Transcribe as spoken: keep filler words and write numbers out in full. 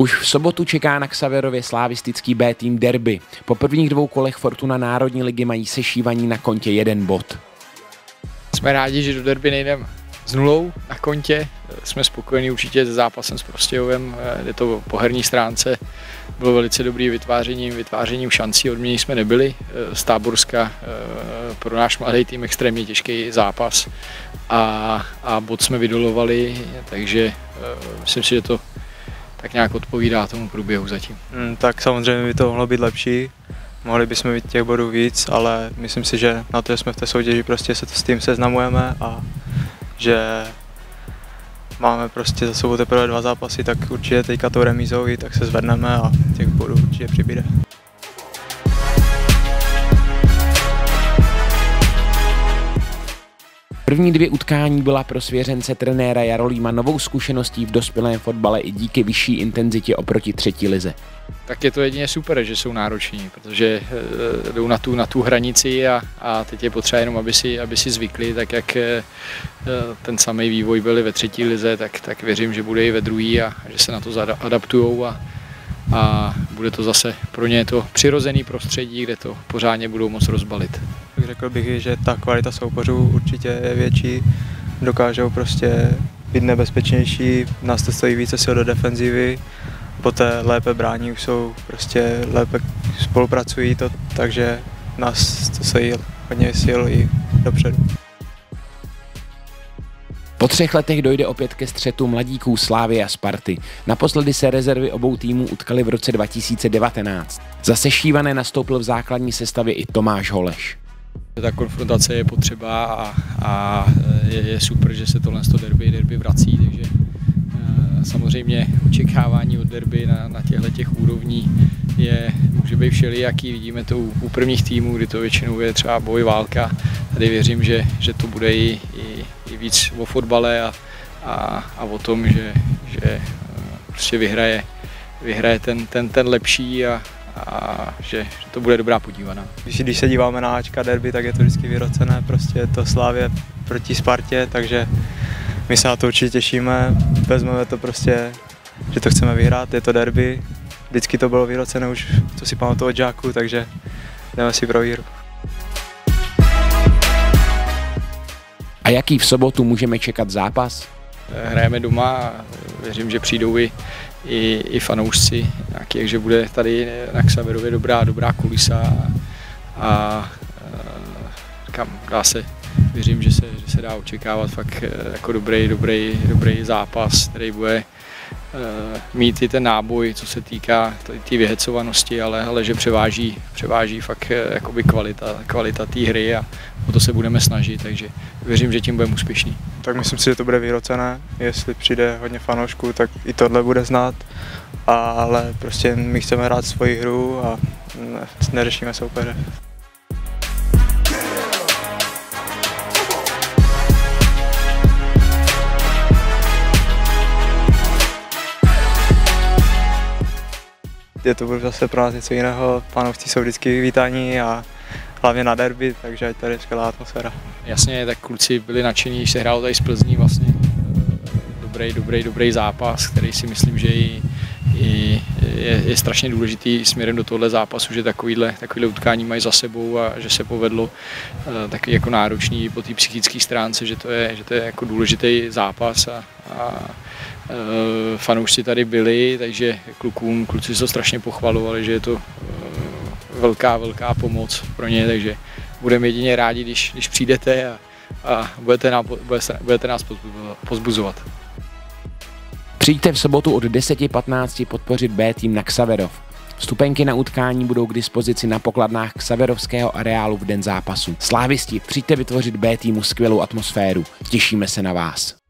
Už v sobotu čeká na Xaverově slávistický B tým derby. Po prvních dvou kolech Fortuna Národní ligy mají sešívaní na kontě jeden bod. Jsme rádi, že do derby nejdeme s nulou na kontě. Jsme spokojení určitě se zápasem s Prostějovem. Je to po herní stránce. Bylo velice dobrý vytvářením, vytvářením šancí. Odmění jsme nebyli. Z Táborska pro náš mladý tým extrémně těžký zápas. A, a bod jsme vydolovali, takže myslím si, že to tak nějak odpovídá tomu průběhu zatím. Hmm, tak samozřejmě by to mohlo být lepší. Mohli bychom mít těch bodů víc, ale myslím si, že na to, že jsme v té soutěži, prostě se s tím seznamujeme a že máme prostě za sebou teprve dva zápasy, tak určitě teďka tou remízou i tak se zvedneme a těch bodů určitě přibyde. První dvě utkání byla pro svěřence trenéra Jarolíma novou zkušeností v dospělém fotbale i díky vyšší intenzitě oproti třetí lize. Tak je to jedině super, že jsou nároční, protože jdou na tu, na tu hranici a, a teď je potřeba jenom, aby si, aby si zvykli, tak jak ten samý vývoj byli ve třetí lize, tak, tak věřím, že bude i ve druhé a že se na to adaptujou a, a bude to zase pro ně to přirozený prostředí, kde to pořádně budou moct rozbalit. Řekl bych, že ta kvalita soupeřů určitě je větší, dokážou prostě být nebezpečnější, nás to stojí více sil do defenzivy, poté lépe brání, už jsou prostě lépe spolupracují, to, takže nás to stojí hodně sil i dopředu. Po třech letech dojde opět ke střetu mladíků Slávy a Sparty. Naposledy se rezervy obou týmů utkaly v roce dva tisíce devatenáct. Za sešívané nastoupil v základní sestavě i Tomáš Holeš. Ta konfrontace je potřeba a, a je, je super, že se tohle derby, derby vrací, takže e, samozřejmě očekávání od derby na, na těchto těch úrovní je, může být všelijaký. Vidíme to u, u prvních týmů, kdy to většinou je třeba boj, válka. Tady věřím, že, že to bude i, i, i víc o fotbale a, a, a o tom, že, že prostě vyhraje, vyhraje ten, ten, ten lepší a a že, že to bude dobrá podívaná. Když, když se díváme na Ačka derby, tak je to vždycky vyrocené, prostě je to Slávě proti Spartě, takže my se na to určitě těšíme, vezmeme to prostě, že to chceme vyhrát, je to derby, vždycky to bylo vyrocené už, to si pamatuju od žáků, takže jdeme si pro výhru. A jaký v sobotu můžeme čekat zápas? Hrajeme doma a věřím, že přijdou i, i, i fanoušci, nějaký, že bude tady na Xaverově dobrá, dobrá kulisa a, a kam dá se, věřím, že se, že se dá očekávat fakt jako dobrý, dobrý, dobrý zápas, který bude mít i ten náboj, co se týká té vyhecovanosti, ale, ale že převáží, převáží fakt jakoby kvalita, kvalita té hry a o to se budeme snažit, takže věřím, že tím budeme úspěšní. Tak myslím si, že to bude vyrocené, jestli přijde hodně fanoušků, tak i tohle bude znát, ale prostě my chceme hrát svoji hru a neřešíme soupeře. Je to zase pro nás něco jiného, fanoušci jsou vždycky vítání a hlavně na derby, takže tady je skvělá atmosféra. Jasně, tak kluci byli nadšení, když se hrálo tady z Plzní, vlastně dobrý, dobrý, dobrý zápas, který si myslím, že i, i je, je strašně důležitý směrem do tohle zápasu, že takovýhle, takovýhle utkání mají za sebou a že se povedlo taky jako náročný po té psychické stránce, že to je, že to je jako důležitý zápas a, a fanoušci tady byli, takže klukům, kluci se strašně pochvalovali, že je to velká, velká pomoc pro ně, takže budeme jedině rádi, když, když přijdete a, a budete, nám, budete nás pozbuzovat. Přijďte v sobotu od deseti patnáct podpořit B tým na Xaverov. Vstupenky na utkání budou k dispozici na pokladnách Xaverovského areálu v den zápasu. Slávisti, přijďte vytvořit B týmu skvělou atmosféru. Těšíme se na vás.